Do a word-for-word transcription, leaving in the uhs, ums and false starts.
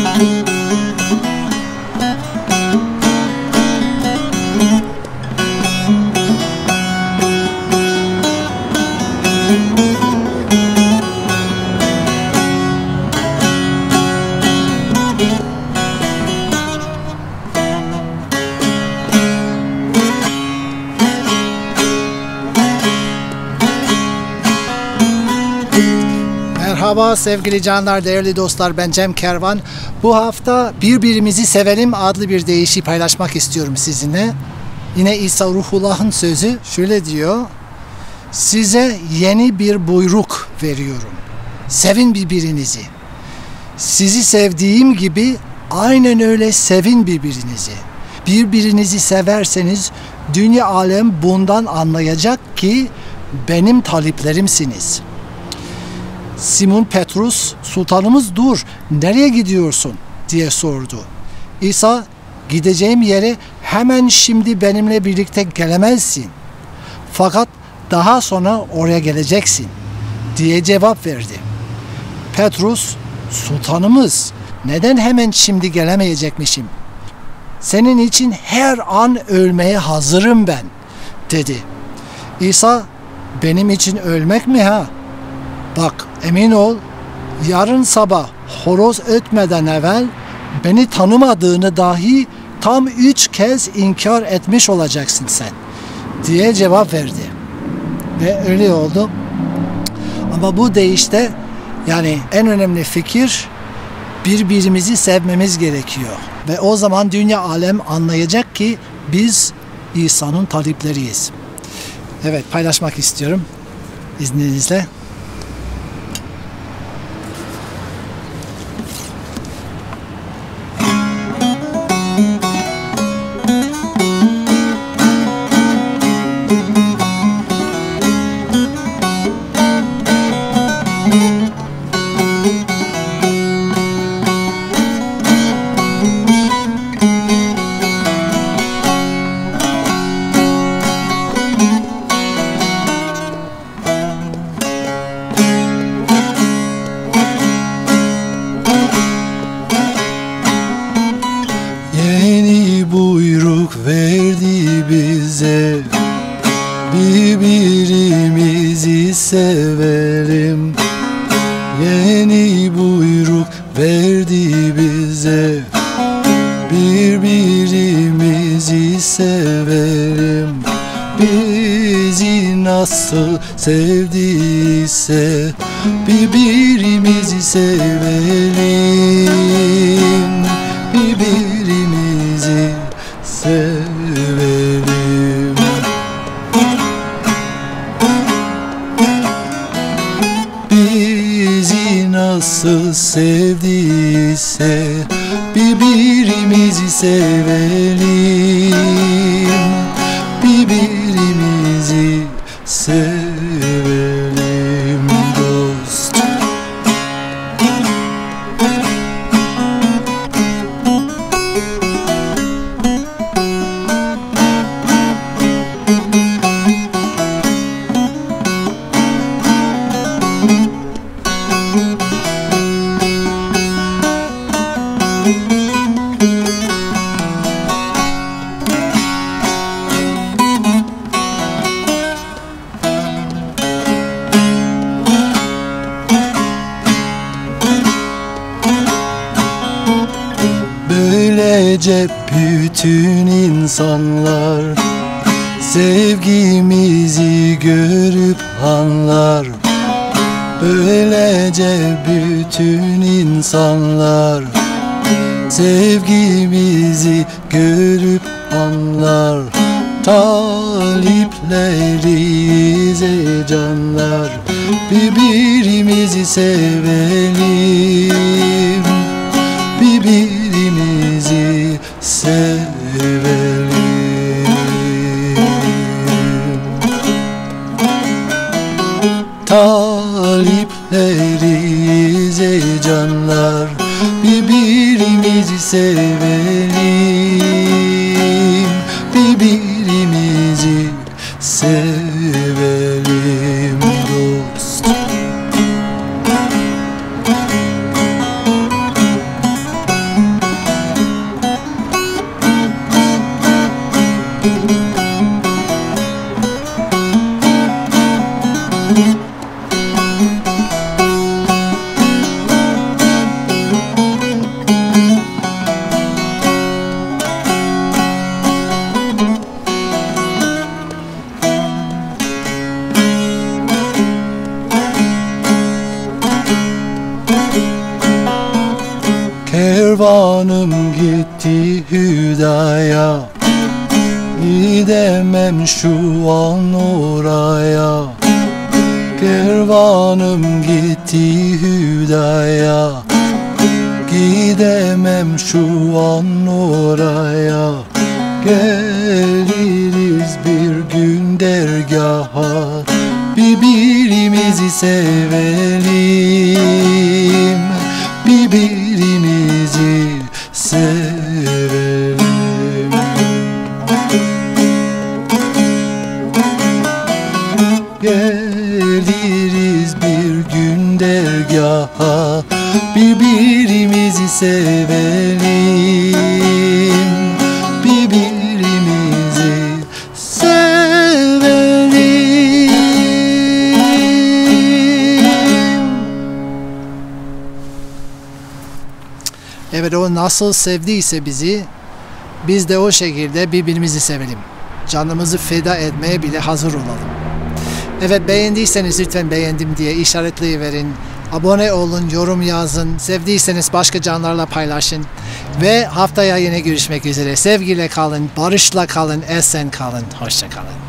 Merhaba sevgili canlar, değerli dostlar, ben Cem Kervan. Bu hafta Birbirimizi Sevelim adlı bir deyişi paylaşmak istiyorum sizinle. Yine İsa Ruhullah'ın sözü şöyle diyor: size yeni bir buyruk veriyorum. Sevin birbirinizi. Sizi sevdiğim gibi aynen öyle sevin birbirinizi. Birbirinizi severseniz dünya alem bundan anlayacak ki benim taliplerimsiniz. Simon Petrus, sultanımız dur, nereye gidiyorsun diye sordu. İsa, gideceğim yere hemen şimdi benimle birlikte gelemezsin. Fakat daha sonra oraya geleceksin diye cevap verdi. Petrus, sultanımız, neden hemen şimdi gelemeyecekmişim? Senin için her an ölmeye hazırım ben dedi. İsa, benim için ölmek mi ha? Bak, emin ol, yarın sabah horoz ötmeden evvel beni tanımadığını dahi tam üç kez inkar etmiş olacaksın sen diye cevap verdi. Ve öyle oldu. Ama bu deyişte yani en önemli fikir, birbirimizi sevmemiz gerekiyor. Ve o zaman dünya alem anlayacak ki biz İsa'nın talipleriyiz. Evet, paylaşmak istiyorum izninizle. Bize birbirimizi sevelim. Yeni buyruk verdi bize, birbirimizi sevelim. Bizi nasıl sevdiyse birbirimizi sevelim. Birbirimizi sevelim. Bizi nasıl sevdiyse birbirimizi sevelim. Birbirimizi sevelim dost. Böylece bütün insanlar sevgimizi görüp anlar. Böylece bütün insanlar sevgimizi görüp anlar. Talipleriyiz ey canlar, birbirimizi sevelim. Birbirimizi sevelim. Talipleriyiz ey canlar, birbirimizi sevelim. Birbirimizi sevelim dost. Kervanım gitti hüdaya, gidemem şu an oraya. Kervanım gitti hüdaya, gidemem şu an oraya. Geliriz bir gün dergaha, birbirimizi sevelim, birbirimizi sevelim. Geliriz bir gün dergaha, birbirimizi sevelim, birbirimizi sevelim. Evet, o nasıl sevdiyse bizi, biz de o şekilde birbirimizi sevelim. Canımızı feda etmeye bile hazır olalım. Evet, beğendiyseniz lütfen beğendim diye işaretleyiverin. Abone olun, yorum yazın. Sevdiyseniz başka canlarla paylaşın. Ve haftaya yine görüşmek üzere. Sevgiyle kalın, barışla kalın, esen kalın. Hoşça kalın.